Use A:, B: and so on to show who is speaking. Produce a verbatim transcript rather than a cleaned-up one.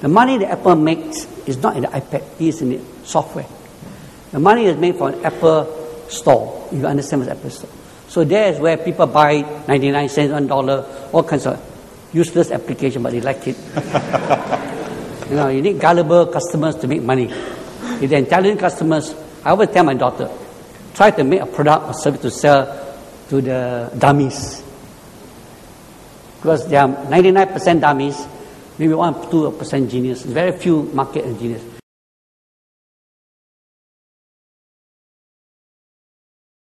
A: The money that Apple makes is not in the iPad, it is in the software. The money is made from an Apple store, if you understand what's Apple store. So there is where people buy ninety-nine cents, one dollar, all kinds of useless application, but they like it. You know, you need gullible customers to make money. If they're intelligent customers, I always tell my daughter, try to make a product or service to sell to the dummies. Because there are ninety-nine percent dummies, maybe one or two percent genius. Very few market engineers.